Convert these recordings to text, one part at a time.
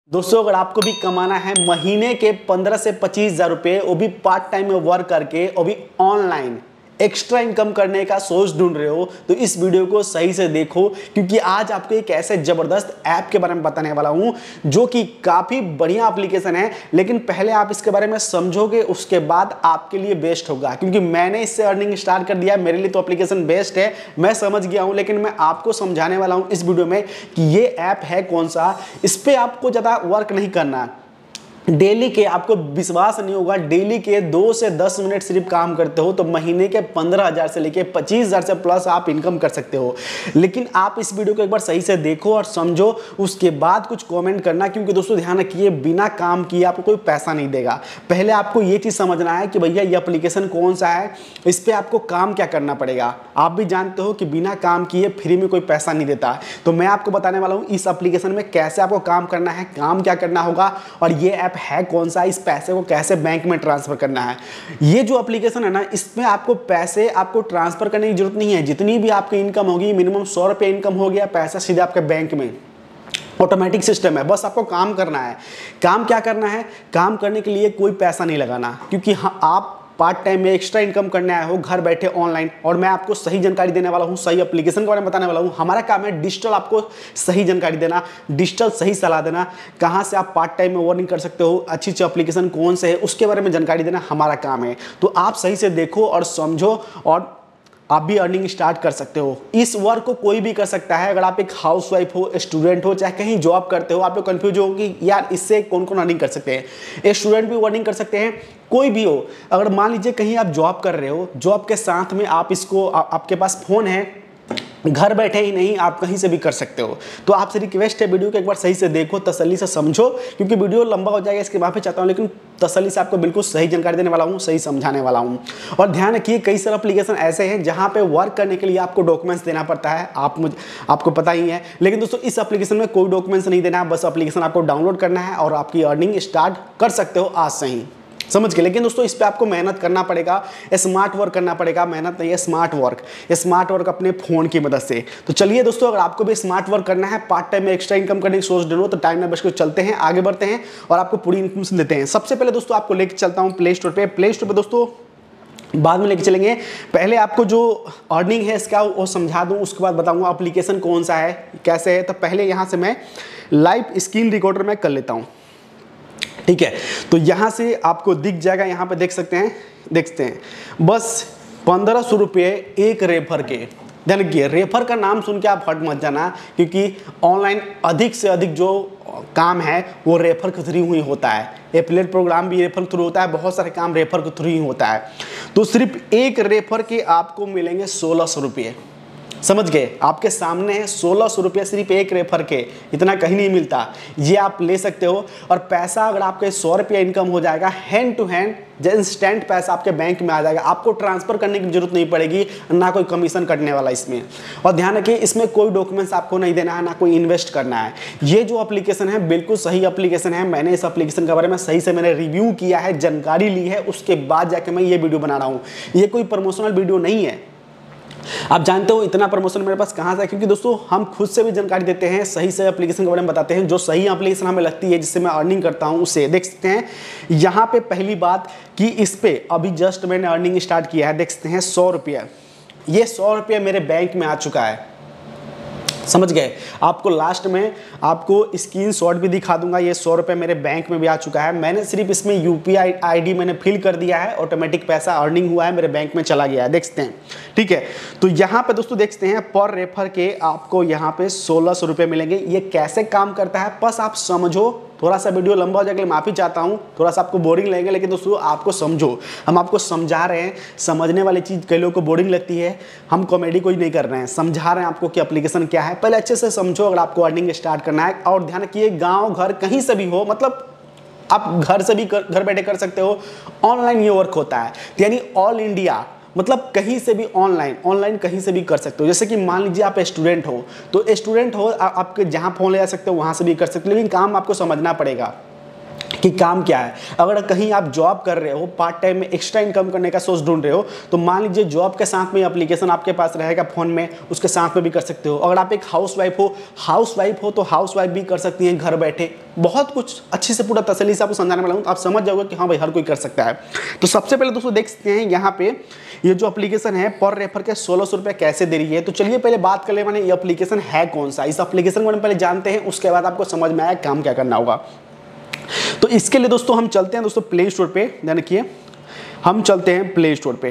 दोस्तों अगर आपको भी कमाना है महीने के 15 से 25,000 रुपये, वो भी पार्ट टाइम में वर्क करके, वो भी ऑनलाइन एक्स्ट्रा इनकम करने का सोच ढूंढ रहे हो तो इस वीडियो को सही से देखो, क्योंकि आज आपको एक ऐसे जबरदस्त ऐप के बारे में बताने वाला हूं जो कि काफी बढ़िया एप्लीकेशन है। लेकिन पहले आप इसके बारे में समझोगे, उसके बाद आपके लिए बेस्ट होगा, क्योंकि मैंने इससे अर्निंग स्टार्ट कर दिया। मेरे लिए तो एप्लीकेशन बेस्ट है, मैं समझ गया हूं, लेकिन मैं आपको समझाने वाला हूं इस वीडियो में कि ये ऐप है कौन सा। इस पर आपको ज़्यादा वर्क नहीं करना। डेली के, आपको विश्वास नहीं होगा, डेली के 2 से 10 मिनट सिर्फ काम करते हो तो महीने के 15,000 से लेके 25,000 से प्लस आप इनकम कर सकते हो। लेकिन आप इस वीडियो को एक बार सही से देखो और समझो, उसके बाद कुछ कमेंट करना, क्योंकि दोस्तों ध्यान रखिए, बिना काम किए आपको कोई पैसा नहीं देगा। पहले आपको ये चीज़ समझना है कि भैया ये एप्लीकेशन कौन सा है, इस पर आपको काम क्या करना पड़ेगा। आप भी जानते हो कि बिना काम किए फ्री में कोई पैसा नहीं देता, तो मैं आपको बताने वाला हूँ इस एप्लीकेशन में कैसे आपको काम करना है, काम क्या करना होगा, और ये ऐप है कौन सा, इस पैसे को कैसे बैंक में ट्रांसफर करना है। ये जो एप्लीकेशन है ना, इसमें आपको पैसे आपको ट्रांसफर करने की जरूरत नहीं है। जितनी भी आपकी इनकम होगी, मिनिमम 100 रुपये इनकम हो गया, पैसा सीधे आपके बैंक में ऑटोमेटिक सिस्टम है। बस आपको काम करना है। काम क्या करना है, काम करने के लिए कोई पैसा नहीं लगाना, क्योंकि हाँ, आप पार्ट टाइम में एक्स्ट्रा इनकम करने आए हो घर बैठे ऑनलाइन, और मैं आपको सही जानकारी देने वाला हूँ, सही एप्लीकेशन के बारे में बताने वाला हूँ। हमारा काम है डिजिटल आपको सही जानकारी देना, डिजिटल सही सलाह देना, कहाँ से आप पार्ट टाइम में अर्निंग कर सकते हो, अच्छी अच्छी एप्लीकेशन कौन से है उसके बारे में जानकारी देना हमारा काम है। तो आप सही से देखो और समझो, और आप भी अर्निंग स्टार्ट कर सकते हो। इस वर्क को कोई भी कर सकता है। अगर आप एक हाउसवाइफ हो, स्टूडेंट हो, चाहे कहीं जॉब करते हो, आप लोग कंफ्यूज हो कि यार इससे कौन कौन अर्निंग कर सकते हैं। स्टूडेंट भी अर्निंग कर सकते हैं, कोई भी हो। अगर मान लीजिए कहीं आप जॉब कर रहे हो, जॉब के साथ में आप इसको, आपके पास फोन है, घर बैठे ही नहीं, आप कहीं से भी कर सकते हो। तो आपसे रिक्वेस्ट है, वीडियो को एक बार सही से देखो, तसल्ली से समझो, क्योंकि वीडियो लंबा हो जाएगा इसके माफी चाहता हूं, लेकिन तसल्ली से आपको बिल्कुल सही जानकारी देने वाला हूं, सही समझाने वाला हूं। और ध्यान रखिए, कई सारे एप्लीकेशन ऐसे हैं जहां पे वर्क करने के लिए आपको डॉक्यूमेंट्स देना पड़ता है, आपको पता ही है। लेकिन दोस्तों इस एप्लीकेशन में कोई डॉक्यूमेंट्स नहीं देना है, बस एप्लीकेशन आपको डाउनलोड करना है और आपकी अर्निंग स्टार्ट कर सकते हो आज से ही, समझ के। लेकिन दोस्तों इस पे आपको मेहनत करना पड़ेगा, स्मार्ट वर्क करना पड़ेगा। मेहनत नहीं है, स्मार्ट वर्क अपने फोन की मदद से। तो चलिए दोस्तों, अगर आपको भी स्मार्ट वर्क करना है, पार्ट टाइम में एक्स्ट्रा इनकम करने की सोच रहे हो, तो टाइम ना बच चलते हैं, आगे बढ़ते हैं और आपको पूरी इन्फॉर्मेशन देते हैं। सबसे पहले दोस्तों आपको लेकर चलता हूँ प्ले स्टोर पे। प्ले स्टोर पे दोस्तों बाद में लेके चलेंगे, पहले आपको जो अर्निंग है इसका वो समझा दूं, उसके बाद बताऊंगा एप्लीकेशन कौन सा है, कैसे है। तो पहले यहाँ से मैं लाइव स्क्रीन रिकॉर्डर में कर लेता हूँ, ठीक है। तो यहाँ से आपको दिख जाएगा, यहाँ पे देख सकते हैं बस 1500 रुपये एक रेफर के। ध्यान रखिए, रेफर का नाम सुन के आप हट मत जाना, क्योंकि ऑनलाइन अधिक से अधिक जो काम है वो रेफर के थ्रू ही होता है। एफिलिएट प्रोग्राम भी रेफर के थ्रू होता है, बहुत सारे काम रेफर के थ्रू ही होता है। तो सिर्फ एक रेफर के आपको मिलेंगे 1600 रुपये, समझ गए। आपके सामने है 1600 रुपये सिर्फ एक रेफर के, इतना कहीं नहीं मिलता। ये आप ले सकते हो, और पैसा अगर आपके 100 रुपये इनकम हो जाएगा, हैंड टू हैंड इंस्टेंट पैसा आपके बैंक में आ जाएगा। आपको ट्रांसफर करने की जरूरत नहीं पड़ेगी, ना कोई कमीशन कटने वाला इसमें। और ध्यान रखिए, इसमें कोई डॉक्यूमेंट्स आपको नहीं देना है, ना कोई इन्वेस्ट करना है। ये जो एप्लीकेशन है बिल्कुल सही एप्लीकेशन है। मैंने इस एप्लीकेशन के बारे में सही से मैंने रिव्यू किया है, जानकारी ली है, उसके बाद जाके मैं ये वीडियो बना रहा हूँ। ये कोई प्रमोशनल वीडियो नहीं है। आप जानते हो इतना प्रमोशन मेरे पास कहां से है, क्योंकि दोस्तों हम खुद से भी जानकारी देते हैं, सही से एप्लीकेशन के बारे में बताते हैं, जो सही एप्लीकेशन हमें लगती है, जिससे मैं अर्निंग करता हूं, उसे देख सकते हैं। यहां पे पहली बात कि इस पे अभी जस्ट मैंने अर्निंग स्टार्ट किया है, देख सकते हैं 100 रुपये। ये 100 रुपये मेरे बैंक में आ चुका है, समझ गए। आपको लास्ट में आपको स्क्रीनशॉट भी दिखा दूंगा। ये 100 रुपये मेरे बैंक में भी आ चुका है। मैंने सिर्फ इसमें यूपीआई आईडी मैंने फिल कर दिया है, ऑटोमेटिक पैसा अर्निंग हुआ है, मेरे बैंक में चला गया है, देख सकते हैं, ठीक है। तो यहाँ पे दोस्तों देख सकते हैं पर रेफर के आपको यहाँ पे 1600 रुपये मिलेंगे। ये कैसे काम करता है बस आप समझो। थोड़ा सा वीडियो लंबा हो जाएगा, माफी चाहता हूँ, थोड़ा सा आपको बोरिंग लगेगा, लेकिन दोस्तों आपको समझो, हम आपको समझा रहे हैं। समझने वाली चीज़ कई लोगों को बोरिंग लगती है, हम कॉमेडी कोई नहीं कर रहे हैं, समझा रहे हैं आपको कि एप्लीकेशन क्या है। पहले अच्छे से समझो अगर आपको अर्निंग स्टार्ट करना है। और ध्यान रखिए, गाँव घर कहीं से भी हो, मतलब आप घर से भी घर बैठे कर सकते हो। ऑनलाइन ये वर्क होता है, यानी ऑल इंडिया, मतलब कहीं से भी ऑनलाइन कहीं से भी कर सकते हो। जैसे कि मान लीजिए आप स्टूडेंट हो, तो स्टूडेंट हो आपके जहाँ फ़ोन ले जा सकते हो वहाँ से भी कर सकते हो, लेकिन काम आपको समझना पड़ेगा। कि काम क्या है। अगर कहीं आप जॉब कर रहे हो, पार्ट टाइम में एक्स्ट्रा इनकम करने का सोर्स ढूंढ रहे हो, तो मान लीजिए जॉब के साथ में एप्लीकेशन आपके पास रहेगा फ़ोन में, उसके साथ में भी कर सकते हो। अगर आप एक हाउसवाइफ हो तो हाउसवाइफ भी कर सकती हैं घर बैठे। बहुत कुछ अच्छे से पूरा तसल्ली से आपको समझाने वाला हूँ, तो आप समझ जाओगे कि हाँ भाई हर कोई कर सकता है। तो सबसे पहले दोस्तों देख सकते हैं यहाँ पे ये जो एप्लीकेशन है पर रेफर के 1600 रुपये कैसे दे रही है। तो चलिए पहले बात कर ले मैंने ये एप्लीकेशन है कौन सा। इस एप्लीकेशन को पहले जानते हैं, उसके बाद आपको समझ में आया काम क्या करना होगा। तो इसके लिए दोस्तों हम चलते हैं दोस्तों प्ले स्टोर पे। ध्यान रखिए, हम चलते हैं प्ले स्टोर पे।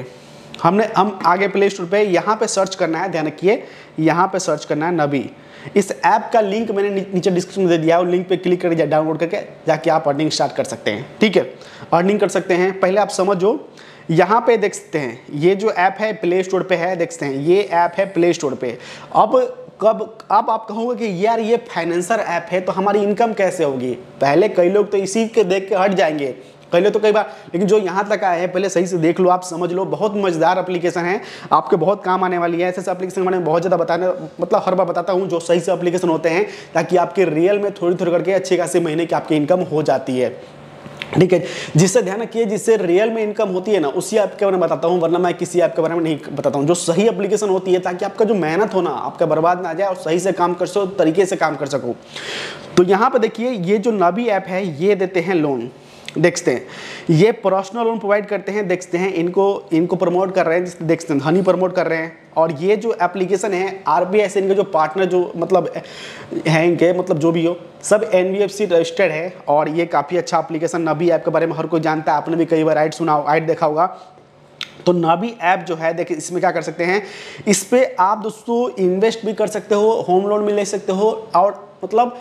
हम आगे प्ले स्टोर पे यहाँ पे सर्च करना है। ध्यान रखिए, यहाँ पे सर्च करना है नबी। इस ऐप का लिंक मैंने नीचे डिस्क्रिप्शन में दे दिया है, लिंक पे क्लिक करके डाउनलोड करके जाके आप अर्निंग स्टार्ट कर सकते हैं। ठीक है, अर्निंग कर सकते हैं। पहले आप समझो, यहाँ पे देख सकते हैं ये जो ऐप है प्ले स्टोर पे है, देख सकते हैं ये ऐप है प्ले स्टोर पे। अब आप कहोगे कि यार ये फाइनेंसर ऐप है तो हमारी इनकम कैसे होगी। पहले कई लोग तो इसी के देख के हट जाएंगे, पहले तो कई बार, लेकिन जो यहाँ तक आए हैं पहले सही से देख लो, आप समझ लो। बहुत मजेदार एप्लीकेशन है, आपके बहुत काम आने वाली है। ऐसे एप्लीकेशन के बारे में बहुत ज़्यादा बताने, मतलब हर बार बताता हूँ जो सही से एप्लीकेशन होते हैं, ताकि आपके रियल में थोड़ी थोड़ी करके अच्छी खासी महीने की आपकी इनकम हो जाती है। ठीक है, जिससे ध्यान रखिए, जिससे रियल में इनकम होती है ना, उसी ऐप के बारे में बताता हूँ, वरना मैं किसी ऐप के बारे में नहीं बताता हूँ। जो सही एप्लीकेशन होती है, ताकि आपका जो मेहनत हो ना आपका बर्बाद ना जाए और सही से काम कर सको, तरीके से काम कर सको। तो यहाँ पे देखिए ये जो नबी ऐप है ये देते हैं लोन। देखते हैं ये पर्सनल लोन प्रोवाइड करते हैं। देखते हैं इनको प्रमोट कर रहे हैं, देखते हैं धनी प्रमोट कर रहे हैं। और ये जो एप्लीकेशन है आरबीआई से इनके जो पार्टनर जो मतलब हैं, इनके मतलब जो भी हो, सब एनबीएफसी रजिस्टर्ड है। और ये काफ़ी अच्छा एप्लीकेशन नबी ऐप के बारे में हर कोई जानता है, आपने भी कई बार ऐड देखा होगा। तो नबी ऐप जो है देखिए, इसमें क्या कर सकते हैं, इस पर आप दोस्तों इन्वेस्ट भी कर सकते हो, होम लोन भी ले सकते हो, और मतलब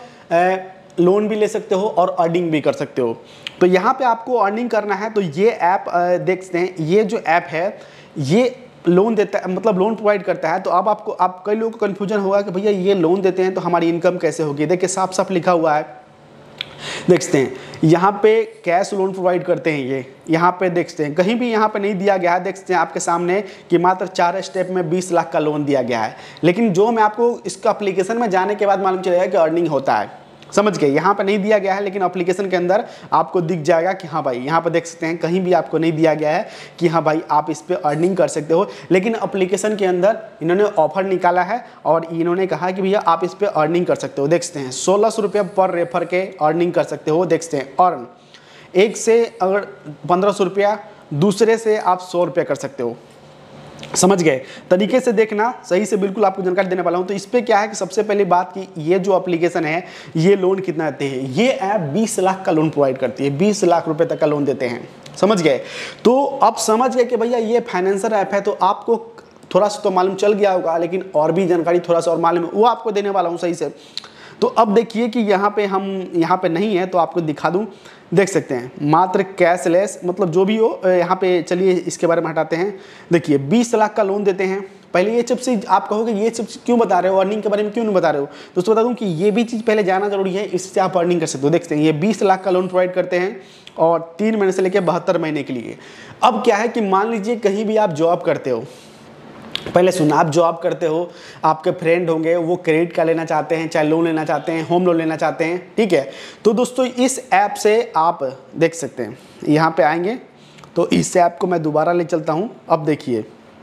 लोन भी ले सकते हो और अर्निंग भी कर सकते हो। तो यहाँ पे आपको अर्निंग करना है तो ये ऐप देखते हैं, ये जो ऐप है ये लोन देता है, मतलब लोन प्रोवाइड करता है। तो अब आप कई लोगों को कन्फ्यूजन होगा कि भैया ये लोन देते हैं तो हमारी इनकम कैसे होगी। देखिए साफ साफ लिखा हुआ है, देखते हैं यहाँ पे कैश लोन प्रोवाइड करते हैं ये। यहाँ पे देखते हैं कहीं भी यहाँ पे नहीं दिया गया है, देखते हैं आपके सामने कि मात्र 4 स्टेप में 20 लाख का लोन दिया गया है। लेकिन जो मैं आपको इसका एप्लीकेशन में जाने के बाद मालूम चलेगा कि अर्निंग होता है, समझ गए। यहाँ पे नहीं दिया गया है, लेकिन एप्लीकेशन के अंदर आपको दिख जाएगा कि हाँ भाई, यहाँ पे देख सकते हैं कहीं भी आपको नहीं दिया गया है कि हाँ भाई आप इस पे अर्निंग कर सकते हो। लेकिन एप्लीकेशन के अंदर इन्होंने ऑफर निकाला है और इन्होंने कहा कि भैया आप इस पे अर्निंग कर सकते हो। देख सकते हैं 1600 रुपये पर रेफर के अर्निंग कर सकते हो। देख सकते हैं अर्न, एक से अगर 1500 रुपया, दूसरे से आप 100 रुपया कर सकते हो। समझ गए, तरीके से देखना, सही से बिल्कुल आपको जानकारी देने वाला हूं। तो इस पे क्या है कि सबसे पहली बात कि ये जो एप्लीकेशन है ये लोन कितना देते हैं, ये ऐप 20 लाख का लोन प्रोवाइड करती है, 20 लाख रुपए तक का लोन देते हैं। समझ गए। तो अब समझ गए कि भैया ये फाइनेंसर ऐप है, तो आपको थोड़ा सा तो मालूम चल गया होगा, लेकिन और भी जानकारी थोड़ा सा और मालूम है वो आपको देने वाला हूँ सही से। तो अब देखिए कि यहाँ पे हम यहाँ पे नहीं है तो आपको दिखा दूँ, देख सकते हैं मात्र कैशलेस, मतलब जो भी हो यहाँ पे। चलिए इसके बारे में हटाते हैं। देखिए 20 लाख का लोन देते हैं। पहले ये सब चीज़ आप कहोगे ये सब क्यों बता रहे हो, अर्निंग के बारे में क्यों नहीं बता रहे हो, तो उसको बता दूं कि ये भी चीज़ पहले जाना जरूरी है, इससे आप अर्निंग कर सकते हो। देखते हैं ये 20 लाख का लोन प्रोवाइड करते हैं और 3 महीने से लेकर 72 महीने के लिए। अब क्या है कि मान लीजिए कहीं भी आप जॉब करते हो, पहले सुना, आप जॉब करते हो, आपके फ्रेंड होंगे वो क्रेडिट कार्ड लेना चाहते हैं, चाहे लोन लेना चाहते हैं, होम लोन लेना चाहते हैं। ठीक है, तो दोस्तों इस ऐप से आप देख सकते हैं, यहाँ पे आएंगे तो इस ऐप को मैं दोबारा ले चलता हूँ। अब देखिए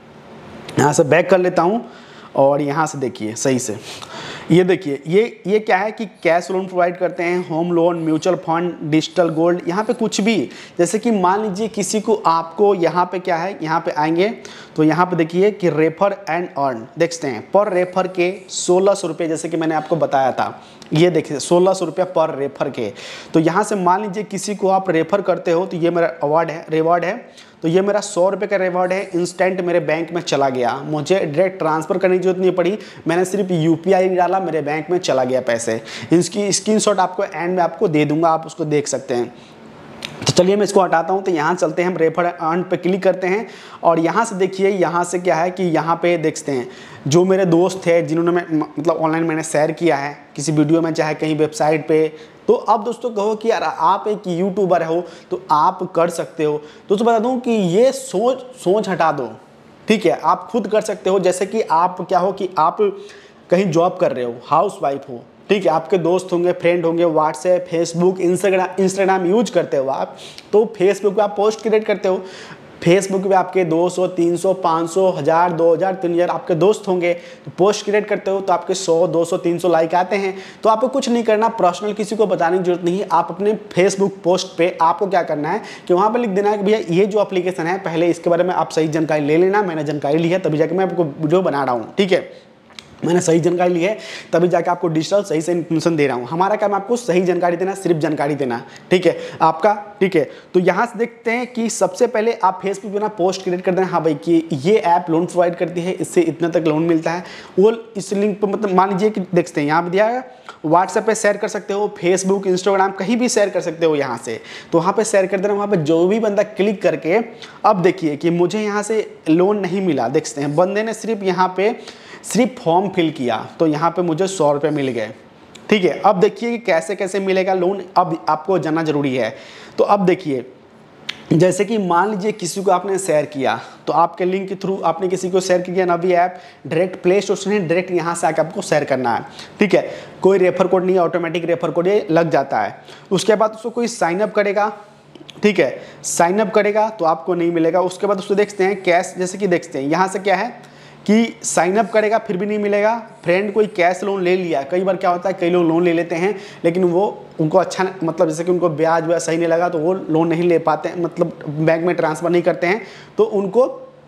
यहाँ से बैक कर लेता हूँ और यहाँ से देखिए सही से, ये देखिए ये क्या है कि कैश लोन प्रोवाइड करते हैं, home loan, mutual fund, digital gold. यहाँ पे कुछ भी, जैसे कि मान लीजिए किसी को, आपको यहाँ पे क्या है, यहाँ पे आएंगे तो यहाँ पे देखिए कि रेफर एंड अर्न, देखते हैं पर रेफर के 1600 रुपये, जैसे कि मैंने आपको बताया था। ये देखिए 1600 रुपये पर रेफर के। तो यहाँ से मान लीजिए किसी को आप रेफर करते हो तो ये मेरा रिवॉर्ड है, तो ये मेरा 100 रुपये का रिवॉर्ड है, इंस्टेंट मेरे बैंक में चला गया, मुझे डायरेक्ट ट्रांसफ़र करने की जरूरत नहीं पड़ी, मैंने सिर्फ यूपीआई डाला, मेरे बैंक में चला गया पैसे। इसकी स्क्रीनशॉट आपको एंड में आपको दे दूंगा, आप उसको देख सकते हैं। तो चलिए मैं इसको हटाता हूँ। तो यहाँ चलते हैं, हम रेफर अर्न पे क्लिक करते हैं और यहाँ से देखिए, यहाँ से क्या है कि यहाँ पे देखते हैं जो मेरे दोस्त थे जिन्होंने मतलब ऑनलाइन मैंने शेयर किया है किसी वीडियो में, चाहे कहीं वेबसाइट पे। तो अब दोस्तों कहो कि यार आप एक यूट्यूबर हो तो आप कर सकते हो, दोस्तों बता दूं कि ये सोच हटा दो। ठीक है, आप खुद कर सकते हो। जैसे कि आप क्या हो कि आप कहीं जॉब कर रहे हो, हाउस वाइफ हो, ठीक है, आपके दोस्त होंगे, फ्रेंड होंगे, व्हाट्सएप, फेसबुक, इंस्टाग्राम यूज करते हो आप, तो फेसबुक पे आप पोस्ट क्रिएट करते हो, फेसबुक पे आपके 200, 300, 500, 1000, 2000, 3000 आपके दोस्त होंगे, तो पोस्ट क्रिएट करते हो तो आपके 100, 200, 300 लाइक आते हैं। तो आपको कुछ नहीं करना, पर्सनल किसी को बताने की जरूरत नहीं है। आप अपने फेसबुक पोस्ट पे आपको क्या करना है कि वहाँ पर लिख देना है कि भैया ये जो एप्लीकेशन है, पहले इसके बारे में आप सही जानकारी ले लेना, मैंने जानकारी ली है तभी जाके मैं आपको वीडियो बना रहा हूँ, ठीक है, मैंने सही जानकारी ली है तभी जाके आपको डिजिटल सही से इन्फॉर्मेशन दे रहा हूँ। हमारा काम आपको सही जानकारी देना, सिर्फ जानकारी देना, ठीक है आपका, ठीक है। तो यहाँ से देखते हैं कि सबसे पहले आप फेसबुक पे ना पोस्ट क्रिएट कर देना, हाँ भाई कि ये ऐप लोन प्रोवाइड करती है, इससे इतना तक लोन मिलता है। वो इस लिंक पर मतलब मान लीजिए कि देखते हैं यहाँ पे दिया है, व्हाट्सएप पे शेयर कर सकते हो, फेसबुक, इंस्टाग्राम कहीं भी शेयर कर सकते हो यहाँ से। तो वहाँ पे शेयर कर देना, वहाँ पे जो भी बंदा क्लिक करके, अब देखिए कि मुझे यहाँ से लोन नहीं मिला, देखते हैं बंदे ने सिर्फ यहाँ पे सिर्फ फॉर्म फिल किया तो यहाँ पे मुझे 100 रुपये मिल गए, ठीक है। अब देखिए कि कैसे कैसे मिलेगा लोन, अब आपको जानना जरूरी है। तो अब देखिए, जैसे कि मान लीजिए किसी को आपने शेयर किया, तो आपके लिंक के थ्रू आपने किसी को शेयर किया Navi app, direct Play Store से डायरेक्ट यहाँ से आकर आपको शेयर करना है, ठीक है। कोई रेफर कोड नहीं है, ऑटोमेटिक रेफर कोड ये लग जाता है। उसके बाद उसको कोई साइनअप करेगा, ठीक है, साइनअप करेगा तो आपको नहीं मिलेगा। उसके बाद उसको देखते हैं कैश, जैसे कि देखते हैं यहाँ से क्या है कि साइनअप करेगा फिर भी नहीं मिलेगा। फ्रेंड कोई कैश लोन ले लिया, कई बार क्या होता है कई लोग लोन ले लेते हैं लेकिन वो उनको अच्छा मतलब जैसे कि उनको ब्याज व्याज सही नहीं लगा तो वो लोन नहीं ले पाते हैं, मतलब बैंक में ट्रांसफ़र नहीं करते हैं, तो उनको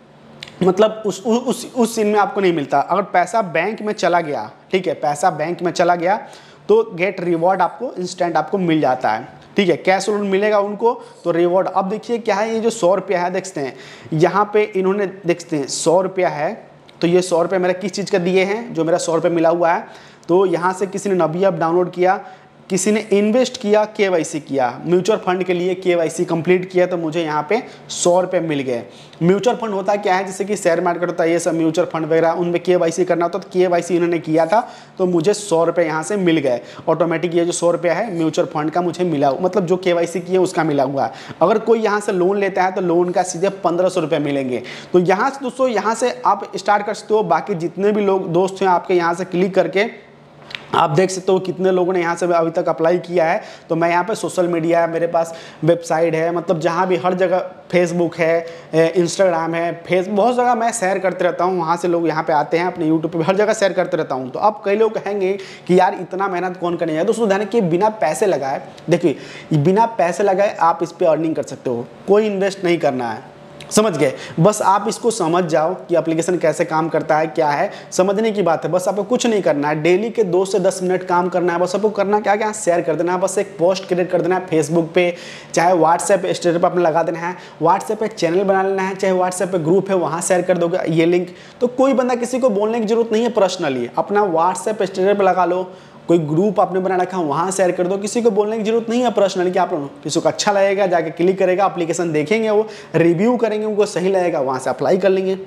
मतलब उस सीन में आपको नहीं मिलता। अगर पैसा बैंक में चला गया, ठीक है, पैसा बैंक में चला गया तो गेट रिवॉर्ड आपको इंस्टेंट आपको मिल जाता है, ठीक है। कैश लोन मिलेगा उनको तो रिवॉर्ड। अब देखिए क्या है, ये जो 100 रुपया है देखते हैं यहाँ पे इन्होंने देखते हैं 100 रुपया है, तो ये 100 रुपये मेरा किस चीज़ का दिए हैं, जो मेरा 100 रुपये मिला हुआ है। तो यहाँ से किसी ने नवी ऐप डाउनलोड किया, किसी ने इन्वेस्ट किया, केवाईसी किया, म्यूचुअल फंड के लिए केवाईसी कंप्लीट किया तो मुझे यहाँ पे 100 रुपये मिल गए। म्यूचुअल फंड होता क्या है, जैसे कि शेयर मार्केट होता है, ये सब म्यूचुअल फंड वगैरह उनमें केवाईसी करना होता, तो केवाईसी इन्होंने किया था तो मुझे 100 रुपये यहाँ से मिल गए ऑटोमेटिक। ये जो 100 रुपया है म्यूचुअल फंड का मुझे मिला, मतलब जो केवाईसी किया उसका मिला हुआ है। अगर कोई यहाँ से लोन लेता है तो लोन का सीधे 1500 रुपये मिलेंगे। तो यहाँ से दोस्तों यहाँ से आप स्टार्ट कर सकते हो। बाकी जितने भी लोग दोस्त हैं आपके, यहाँ से क्लिक करके आप देख सकते हो कितने लोगों ने यहाँ से अभी तक अप्लाई किया है। तो मैं यहाँ पे सोशल मीडिया है, मेरे पास वेबसाइट है, मतलब जहाँ भी हर जगह फेसबुक है, इंस्टाग्राम है, बहुत जगह मैं शेयर करते रहता हूँ। वहाँ से लोग यहाँ पे आते हैं, अपने यूट्यूब पे हर जगह शेयर करते रहता हूँ। तो अब कई लोग कहेंगे कि यार इतना मेहनत कौन करेगा। दोस्तों ध्यान कि बिना पैसे लगाए, देखिए बिना पैसे लगाए आप इस पर अर्निंग कर सकते हो, कोई इन्वेस्ट नहीं करना है, समझ गए। बस आप इसको समझ जाओ कि एप्लीकेशन कैसे काम करता है, क्या है, समझने की बात है। बस आपको कुछ नहीं करना है, डेली के 2 से 10 मिनट काम करना है। बस आपको करना क्या क्या, शेयर कर देना है, बस एक पोस्ट क्रिएट कर देना है फेसबुक पे, चाहे व्हाट्सएप स्टेटस पर आपने लगा देना है, व्हाट्सएप पे चैनल बना लेना है, चाहे व्हाट्सएप पे ग्रुप है वहाँ शेयर कर दोगे ये लिंक। तो कोई बंदा किसी को बोलने की जरूरत नहीं है, पर्सनली अपना व्हाट्सएप स्टेटस पर लगा लो, कोई ग्रुप आपने बना रखा है वहाँ शेयर कर दो, किसी को बोलने की जरूरत नहीं है पर्सनली। कि आप किसी को अच्छा लगेगा जाके क्लिक करेगा, एप्लीकेशन देखेंगे, वो रिव्यू करेंगे, उनको सही लगेगा वहाँ से अप्लाई कर लेंगे,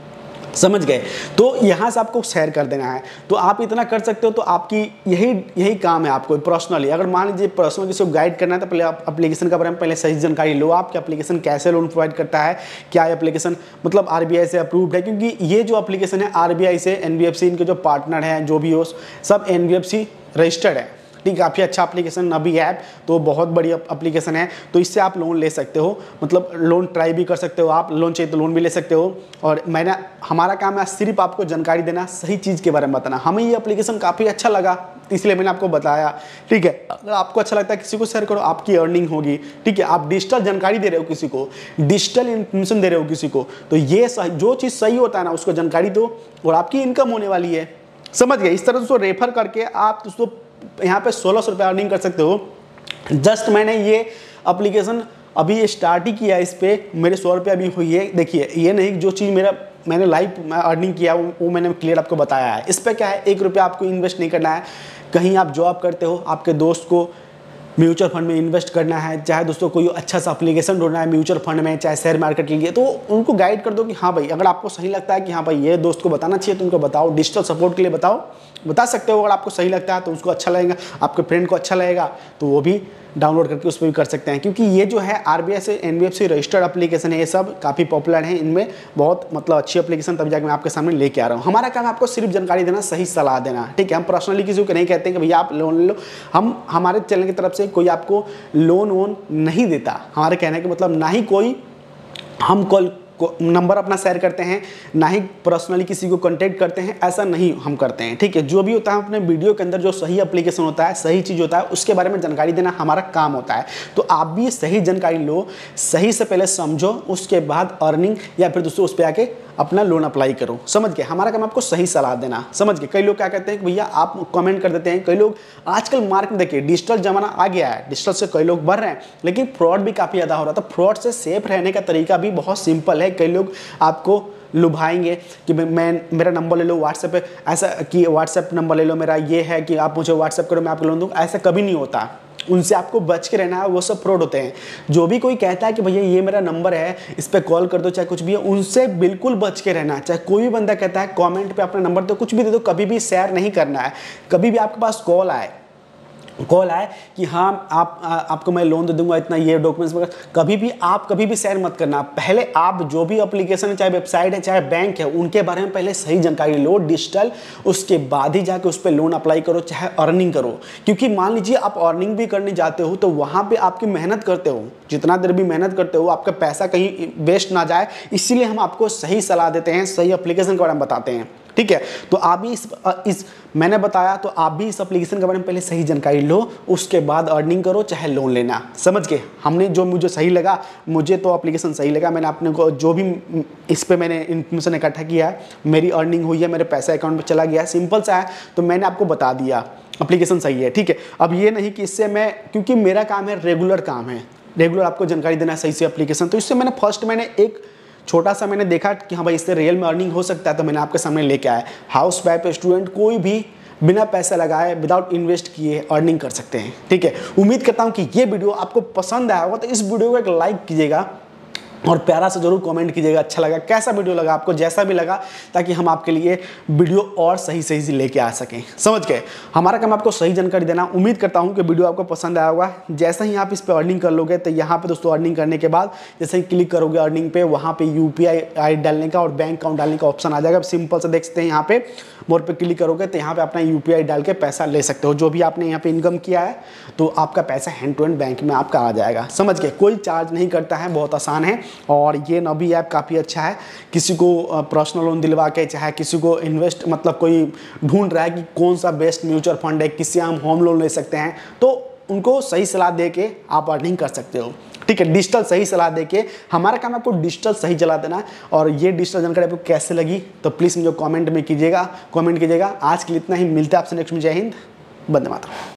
समझ गए। तो यहाँ से आपको शेयर कर देना है। तो आप इतना कर सकते हो। तो आपकी यही काम है आपको पर्सनली। अगर मान लीजिए पर्सनल किसी को गाइड करना है तो पहले आप एप्लीकेशन के बारे में पहले सही जानकारी लो, आप कि एप्लीकेशन कैसे लोन प्रोवाइड करता है, क्या एप्लीकेशन मतलब आरबीआई से अप्रूव्ड है, क्योंकि ये जो एप्लीकेशन है आरबीआई से, एनबीएफसी इनके जो पार्टनर हैं जो भी हो सब एनबीएफसी रजिस्टर्ड है, ठीक, काफ़ी अच्छा एप्लीकेशन नवी ऐप, तो बहुत बड़ी एप्लीकेशन है। तो इससे आप लोन ले सकते हो, मतलब लोन ट्राई भी कर सकते हो, आप लोन चाहिए तो लोन भी ले सकते हो। और हमारा काम है सिर्फ आपको जानकारी देना, सही चीज़ के बारे में बताना। हमें ये एप्लीकेशन काफ़ी अच्छा लगा इसलिए मैंने आपको बताया, ठीक है। अगर आपको अच्छा लगता है किसी को शेयर करो, आपकी अर्निंग होगी, ठीक है। आप डिजिटल जानकारी दे रहे हो किसी को, डिजिटल इन्फॉर्मेशन दे रहे हो किसी को, तो ये जो चीज़ सही होता है ना उसको जानकारी दो और आपकी इनकम होने वाली है, समझ गए। इस तरह उसको रेफर करके आप उसको यहाँ पे 1600 रुपये अर्निंग कर सकते हो। जस्ट मैंने ये एप्लीकेशन अभी स्टार्ट ही किया, इस पर मेरे 100 रुपये अभी हुई है। देखिए ये नहीं जो चीज़ मैंने लाइव अर्निंग किया वो मैंने क्लियर आपको बताया है। इस पर क्या है, 1 रुपया आपको इन्वेस्ट नहीं करना है। कहीं आप जॉब करते हो, आपके दोस्त को म्यूचुअल फंड में इन्वेस्ट करना है, चाहे दोस्तों कोई अच्छा सा एप्लीकेशन ढूंढना है म्यूचुअल फंड में, चाहे शेयर मार्केट के लिए, तो उनको गाइड कर दो कि हाँ भाई अगर आपको सही लगता है कि हाँ भाई ये दोस्त को बताना चाहिए तो उनको बताओ, डिजिटल सपोर्ट के लिए बताओ, बता सकते हो। अगर आपको सही लगता है तो उसको अच्छा लगेगा, आपके फ्रेंड को अच्छा लगेगा तो वो भी डाउनलोड करके उस पर भी कर सकते हैं, क्योंकि ये जो है RBI से NBFC रजिस्टर्ड एप्लीकेशन है, ये सब काफ़ी पॉपुलर है, इनमें बहुत मतलब अच्छी एप्लीकेशन तब जाकर मैं आपके सामने लेके आ रहा हूँ। हमारा काम है आपको सिर्फ जानकारी देना, सही सलाह देना, ठीक है। हम पर्सनली किसी को नहीं कहते कि भैया आप लोन ले लो, हम हमारे चैनल की तरफ से कोई आपको लोन वोन नहीं देता। हमारे कहने का मतलब ना ही कोई हम कॉल नंबर अपना शेयर करते हैं, ना ही पर्सनली किसी को कांटेक्ट करते हैं, ऐसा नहीं हम करते हैं, ठीक है। जो भी होता है अपने वीडियो के अंदर जो सही एप्लीकेशन होता है, सही चीज़ होता है, उसके बारे में जानकारी देना हमारा काम होता है। तो आप भी सही जानकारी लो, सही से पहले समझो, उसके बाद अर्निंग या फिर दोस्तों उस पर आके अपना लोन अप्लाई करो, समझ के। हमारा काम आपको सही सलाह देना, समझ के। कई लोग क्या कहते हैं कि भैया आप कमेंट कर देते हैं, कई लोग आजकल मार्केट में देखिए डिजिटल जमाना आ गया है, डिजिटल से कई लोग बढ़ रहे हैं, लेकिन फ्रॉड भी काफ़ी ज़्यादा हो रहा है। तो फ्रॉड से सेफ रहने का तरीका भी बहुत सिंपल है। कई लोग आपको लुभाएंगे कि मेरा नंबर ले लो व्हाट्सएप पे, ऐसा कि व्हाट्सएप नंबर ले लो मेरा, ये है कि आप मुझे व्हाट्सएप करो मैं आपको लोन दूँगा, ऐसा कभी नहीं होता। उनसे आपको बच के रहना है, वो सब फ्रॉड होते हैं। जो भी कोई कहता है कि भैया ये मेरा नंबर है, इस पर कॉल कर दो, चाहे कुछ भी है, उनसे बिल्कुल बच के रहना है। चाहे कोई भी बंदा कहता है कमेंट पे अपना नंबर तो कुछ भी दे दो, कभी भी शेयर नहीं करना है। कभी भी आपके पास कॉल आए कि हाँ आपको मैं लोन दे दूंगा इतना, ये डॉक्यूमेंट्स वगैरह, कभी भी शेयर मत करना। पहले आप जो भी एप्लीकेशन है, चाहे वेबसाइट है, चाहे बैंक है, उनके बारे में पहले सही जानकारी लो डिजिटल, उसके बाद ही जाके उस पर लोन अप्लाई करो, चाहे अर्निंग करो। क्योंकि मान लीजिए आप अर्निंग भी करने जाते हो तो वहाँ पर आपकी मेहनत करते हो, जितना देर भी मेहनत करते हो आपका पैसा कहीं वेस्ट ना जाए, इसीलिए हम आपको सही सलाह देते हैं, सही एप्लीकेशन के बारे में बताते हैं, ठीक है। तो आप भी इस मैंने बताया तो आप भी इस एप्लीकेशन के बारे में पहले सही जानकारी लो, उसके बाद अर्निंग करो, चाहे लोन लेना, समझ के। हमने जो मुझे सही लगा, मुझे तो एप्लीकेशन सही लगा, मैंने अपने को जो भी इस पे मैंने इन्फॉर्मेशन इकट्ठा किया है, मेरी अर्निंग हुई है, मेरे पैसा अकाउंट में चला गया है, सिंपल सा है, तो मैंने आपको बता दिया एप्लीकेशन सही है, ठीक है। अब ये नहीं कि इससे मैं, क्योंकि मेरा काम है रेगुलर काम है, रेगुलर आपको जानकारी देना सही से एप्लीकेशन, तो इससे मैंने एक छोटा सा मैंने देखा कि हाँ भाई इससे रियल में अर्निंग हो सकता है, तो मैंने आपके सामने लेके आया। हाउस वाइफ, स्टूडेंट, कोई भी बिना पैसा लगाए, विदाउट इन्वेस्ट किए अर्निंग कर सकते हैं, ठीक है। उम्मीद करता हूँ कि ये वीडियो आपको पसंद आया होगा, तो इस वीडियो को एक लाइक कीजिएगा और प्यारा से जरूर कमेंट कीजिएगा अच्छा लगा, कैसा वीडियो लगा आपको, जैसा भी लगा, ताकि हम आपके लिए वीडियो और सही से लेके आ सकें, समझ गए। हमारा काम आपको सही जानकारी देना। उम्मीद करता हूं कि वीडियो आपको पसंद आया होगा। जैसे ही आप इस पर अर्निंग कर लोगे तो यहाँ पे दोस्तों अर्निंग करने के बाद जैसे ही क्लिक करोगे अर्निंग पे, वहाँ पे UPI ID डालने का और बैंक अकाउंट डालने का ऑप्शन आ जाएगा। सिंपल से देख सकते हैं, यहाँ पे मोर पे क्लिक करोगे तो यहाँ पे अपना UPI डाल के पैसा ले सकते हो। जो भी आपने यहाँ पे इनकम किया है तो आपका पैसा हैंड टू हैंड बैंक में आपका आ जाएगा, समझ गए। कोई चार्ज नहीं करता है, बहुत आसान है। और ये नबी ऐप काफ़ी अच्छा है, किसी को पर्सनल लोन दिलवा के, चाहे किसी को इन्वेस्ट मतलब कोई ढूंढ रहा है कि कौन सा बेस्ट म्यूचुअल फंड है, किससे हम होम लोन ले सकते हैं, तो उनको सही सलाह दे के आप अर्निंग कर सकते हो, ठीक है। डिजिटल सही सलाह दे के हमारा काम आपको डिजिटल सही चला देना। और ये डिजिटल जानकारी आपको कैसे लगी तो प्लीज़ मुझे कमेंट कीजिएगा। आज के लिए इतना ही, मिलते हैं आपसे नेक्स्ट में। जय हिंद, वंदे मातरम।